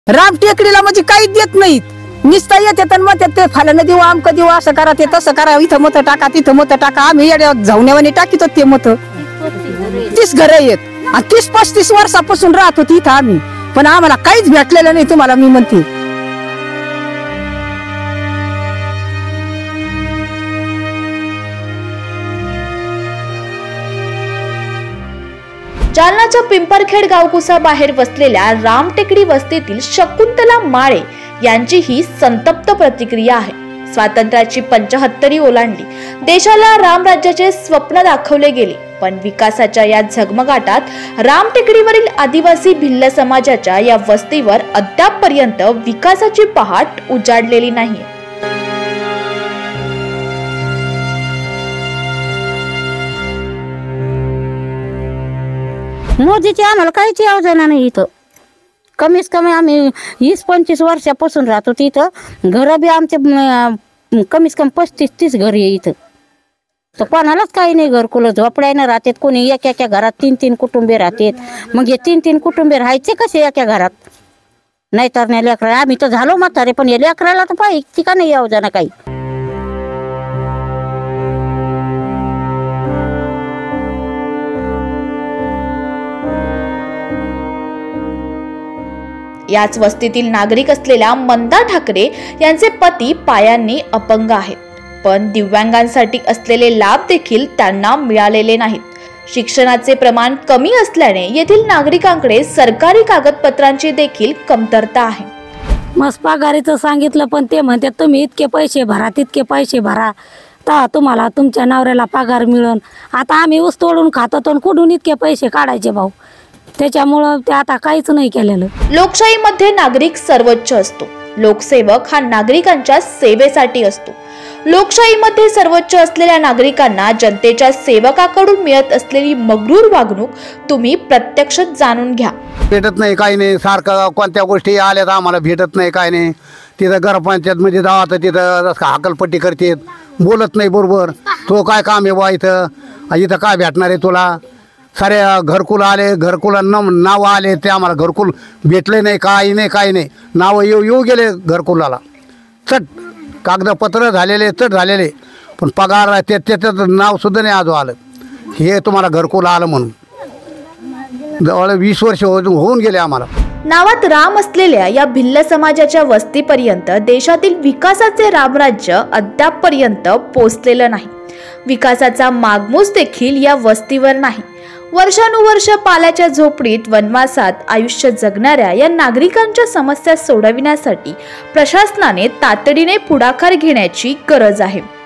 राम टेकडीला म्हणजे काहीच देत नाहीत, निस्ता येतात आणि मग ते फाल्यानं देऊ आमकं देऊ असं करा ते तसं करा, इथं मत टाका तिथं मत टाका. आम्ही जाऊण्यावानी टाकीतो ते मत. 30 घर आहेत आणि 30-35 वर्षापासून राहत होती इथं आम्ही, पण आम्हाला काहीच भेटलेलं नाही. तुम्हाला मी म्हणते जालनाच्या पिंपरखेड गावकुसा बाहेर वसलेल्या रामटेकडी वस्तीतील शकुंतला माळे यांची ही संतप्त प्रतिक्रिया आहे. स्वातंत्र्याची 75 ओलांडली, देशाला रामराज्याचे स्वप्न दाखवले गेले, पण विकासाच्या या झगमगाटात रामटेकडीवरील आदिवासी भिल्ल समाजाच्या या वस्तीवर अद्यापपर्यंत विकासाची पहाट उजाडलेली नाही. मोदीची आम्हाला काहीच योजना नाही इथं. कमीत कमी आम्ही 20-25 वर्षापासून राहतो तिथं. घर बी आमचे कमीत कमी 35-30 घर आहे इथं. तर कोणालाच काही नाही, घरकुल झोपड्यानं राहतात. कोणी एका घरात 3-3 कुटुंबे राहतात. मग हे 3-3 कुटुंबे राहायचे कसे एका घरात? नाहीतर नाही लेकरा, आम्ही तर झालो म्हातारे, पण या लेकराला तर पाहिजे का नाही योजना काही. याच वस्तीतील नागरिक असलेल्या मंदा ठाकरे यांचे पती पायांनी अपंग आहेत, पण दिव्यांगांसाठी असलेले लाभ देखील त्यांना मिळालेले नाहीत. शिक्षणाचे प्रमाण कमी असल्याने येथील नागरिकांकडे सरकारी कागदपत्रांची देखील कमतरता आहे. मस्त पगारीचं सांगितलं, पण ते म्हणतात तुम्ही इतके पैसे भरा तितके पैसे भरा तर तुम्हाला तुमच्या नवऱ्याला पगार मिळून. आता आम्ही ऊस तोडून खातो तर कुठून इतके पैसे काढायचे भाऊ? त्याच्यामुळं ते आता काहीच नाही केलेलं. लोकशाहीमध्ये नागरिक सर्वोच्च असतो. लोकसेवक हा नागरिकांच्या सेवेसाठी असतो. लोकशाहीमध्ये सर्वोच्च असलेल्या नागरिकांना जनतेच्या सेवकाकडून मिळत असलेली मगरूर वागणूक तुम्ही प्रत्यक्ष जाणून घ्या. भेटत नाही, काही नाही. सारखं कोणत्या गोष्टी आल्या तर आम्हाला भेटत नाही, काय नाही. तिथं ग्रामपंचायत मध्ये जावा तर तिथं हकलपट्टी करते, बोलत नाही बरोबर. तो काय काम आहे बा इथं काय भेटणार आहे तुला? सारे घरकुल आले, घरकुला नावं आले, ते आम्हाला घरकुल भेटले नाही, काही नाही. नावं येऊ गेले घरकुलाला, चट कागदपत्र झालेले, चट झालेले, पण पगार त्याचं नाव सुद्धा नाही आजो आलं. हे तुम्हाला घरकुल आलं म्हणून जवळ 20 वर्ष होऊन गेले आम्हाला. नावात राम असलेल्या या भिल्ल समाजाच्या वस्तीपर्यंत देशातील विकासाचे रामराज्य अद्यापपर्यंत पोचलेलं नाही. विकासाचा मागमूस देखील या वस्तीवर नाही. वर्षानुवर्ष पाल्याच्या झोपडीत वनवासात आयुष्य जगणाऱ्या या नागरिकांच्या समस्या सोडविण्यासाठी प्रशासनाने तातडीने पुढाकार घेण्याची गरज आहे.